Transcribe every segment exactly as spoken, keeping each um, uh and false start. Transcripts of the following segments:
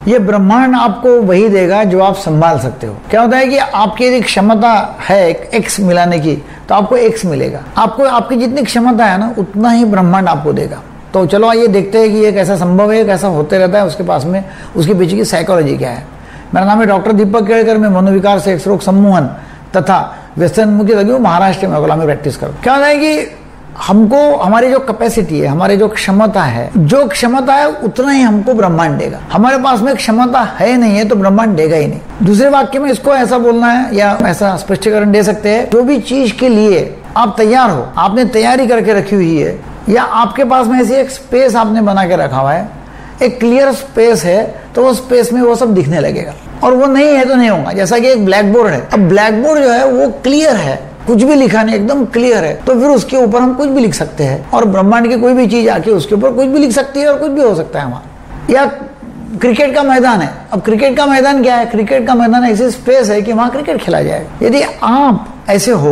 ये ब्रह्मांड आपको वही देगा जो आप संभाल सकते हो। क्या होता है कि आपकी यदि क्षमता है एक्स मिलाने की तो आपको एक्स मिलेगा। आपको आपकी जितनी क्षमता है ना उतना ही ब्रह्मांड आपको देगा। तो चलो आइए देखते हैं कि ये कैसा संभव है, कैसा होते रहता है, उसके पास में उसके पीछे की साइकोलॉजी क्या है। मेरा नाम है डॉक्टर दीपक केड़कर। मैं मनोविकार से एक्स रोग सम्मोहन तथा व्यसनमुक्ति लगी हूँ, महाराष्ट्र में अकोला में प्रैक्टिस करूँ। क्या होता है कि हमको हमारी जो कैपेसिटी है, हमारी जो क्षमता है, जो क्षमता है उतना ही हमको ब्रह्मांड देगा। हमारे पास में क्षमता है नहीं है तो ब्रह्मांड देगा ही नहीं। दूसरे वाक्य में इसको ऐसा बोलना है या ऐसा स्पष्टीकरण दे सकते हैं, जो भी चीज के लिए आप तैयार हो, आपने तैयारी करके रखी हुई है, या आपके पास में ऐसी एक स्पेस आपने बना के रखा हुआ है, एक क्लियर स्पेस है, तो वो स्पेस में वो सब दिखने लगेगा। और वो नहीं है तो नहीं होगा। जैसा कि एक ब्लैक बोर्ड है, अब ब्लैक बोर्ड जो है वो क्लियर है, कुछ भी लिखा नहीं, एकदम क्लियर है, तो फिर उसके ऊपर हम कुछ भी लिख सकते हैं और ब्रह्मांड की कोई भी चीज आके उसके ऊपर कुछ भी लिख सकती है और कुछ भी हो सकता है वहां। या क्रिकेट का मैदान है, अब क्रिकेट का मैदान क्या है? क्रिकेट का मैदान ऐसी स्पेस है कि वहां क्रिकेट खेला जाएगा। यदि आप ऐसे हो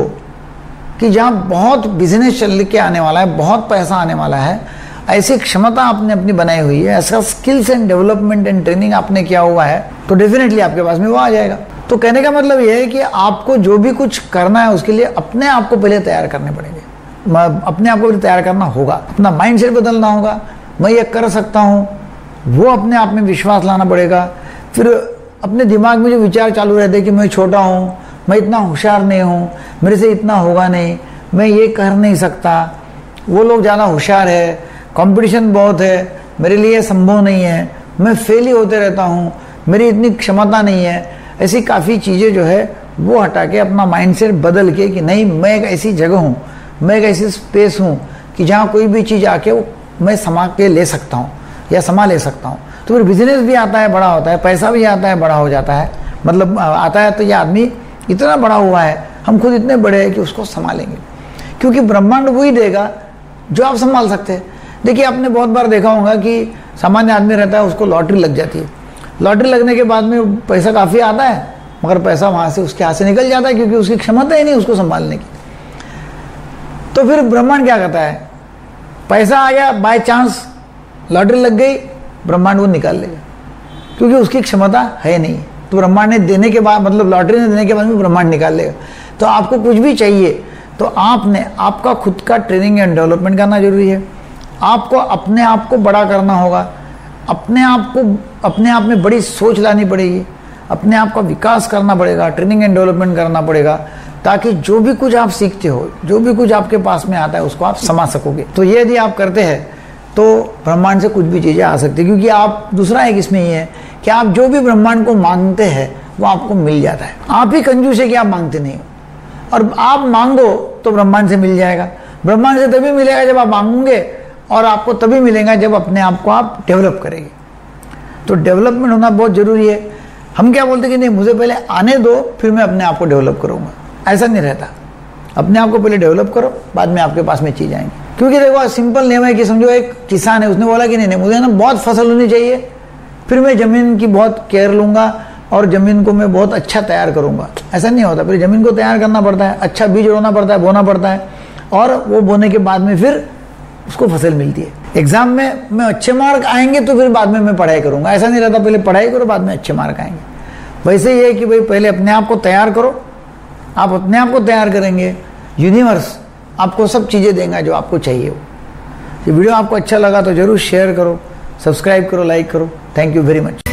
कि जहां बहुत बिजनेस चल के आने वाला है, बहुत पैसा आने वाला है, ऐसी क्षमता आपने अपनी बनाई हुई है, ऐसा skills and development and training आपने किया हुआ है, तो डेफिनेटली आपके पास में वो आ जाएगा। तो कहने का मतलब ये है कि आपको जो भी कुछ करना है उसके लिए अपने आप को पहले तैयार करने पड़ेंगे। अपने आप को पहले तैयार करना होगा, अपना माइंड सेट बदलना होगा। मैं ये कर सकता हूँ, वो अपने आप में विश्वास लाना पड़ेगा। फिर अपने दिमाग में जो विचार चालू रहते हैं कि मैं छोटा हूँ, मैं इतना होशियार नहीं हूँ, मेरे से इतना होगा नहीं, मैं ये कर नहीं सकता, वो लोग ज़्यादा होशियार है, कंपटीशन बहुत है, मेरे लिए संभव नहीं है, मैं फेल ही होते रहता हूँ, मेरी इतनी क्षमता नहीं है, ऐसी काफ़ी चीज़ें जो है वो हटा के अपना माइंडसेट बदल के कि नहीं, मैं एक ऐसी जगह हूँ, मैं एक ऐसी स्पेस हूँ कि जहाँ कोई भी चीज़ आके वो मैं समा के ले सकता हूँ या समा ले सकता हूँ। तो फिर बिजनेस भी आता है, बड़ा होता है, पैसा भी आता है, बड़ा हो जाता है, मतलब आता है। तो ये आदमी इतना बड़ा हुआ है, हम खुद इतने बड़े हैं कि उसको संभालेंगे, क्योंकि ब्रह्मांड वही देगा जो आप संभाल सकते हैं। देखिए, आपने बहुत बार देखा होगा कि सामान्य आदमी रहता है, उसको लॉटरी लग जाती है। लॉटरी लगने के बाद में पैसा काफ़ी आता है, मगर पैसा वहाँ से उसके हाथ से निकल जाता है, क्योंकि उसकी क्षमता ही नहीं उसको संभालने की। तो फिर ब्रह्मांड क्या करता है? पैसा आ गया, बाय चांस लॉटरी लग गई, ब्रह्मांड वो निकाल लेगा, क्योंकि उसकी क्षमता है नहीं। तो ब्रह्मांड ने देने के बाद, मतलब लॉटरी ने देने के बाद में ब्रह्मांड निकाल लेगा। तो आपको कुछ भी चाहिए तो आपने आपका खुद का ट्रेनिंग एंड डेवलपमेंट करना जरूरी है। आपको अपने आप को बड़ा करना होगा, अपने आप को अपने आप में बड़ी सोच लानी पड़ेगी, अपने आप का विकास करना पड़ेगा, ट्रेनिंग एंड डेवलपमेंट करना पड़ेगा, ताकि जो भी कुछ आप सीखते हो, जो भी कुछ आपके पास में आता है, उसको आप समझ सकोगे। तो ये यदि आप करते हैं तो ब्रह्मांड से कुछ भी चीज़ें आ सकती है, क्योंकि आप दूसरा एक इसमें ये है कि आप जो भी ब्रह्मांड को मांगते हैं वो आपको मिल जाता है। आप ही कंजूस है कि आप मांगते नहीं हो, और आप मांगो तो ब्रह्मांड से मिल जाएगा। ब्रह्मांड से तभी मिलेगा जब आप मांगोगे, और आपको तभी मिलेगा जब अपने आप को आप डेवलप करेंगे। तो डेवलपमेंट होना बहुत जरूरी है। हम क्या बोलते हैं कि नहीं, मुझे पहले आने दो, फिर मैं अपने आप को डेवलप करूंगा। ऐसा नहीं रहता। अपने आप को पहले डेवलप करो, बाद में आपके पास में चीज आएंगी। क्योंकि देखो, सिंपल नियम है कि समझो एक किसान है, उसने बोला कि नहीं नहीं मुझे ना बहुत फसल होनी चाहिए, फिर मैं जमीन की बहुत केयर लूंगा और जमीन को मैं बहुत अच्छा तैयार करूंगा। ऐसा नहीं होता। फिर जमीन को तैयार करना पड़ता है, अच्छा बीज बोना पड़ता है, बोना पड़ता है, और वो बोने के बाद में फिर उसको फसल मिलती है। एग्जाम में मैं अच्छे मार्क आएंगे तो फिर बाद में मैं पढ़ाई करूंगा। ऐसा नहीं रहता पहले पढ़ाई करो, बाद में अच्छे मार्क आएंगे। वैसे ये है कि भाई पहले अपने आप को तैयार करो। आप अपने आप को तैयार करेंगे, यूनिवर्स आपको सब चीज़ें देगा जो आपको चाहिए हो। ये वीडियो आपको अच्छा लगा तो जरूर शेयर करो, सब्सक्राइब करो, लाइक करो। Thank you very much.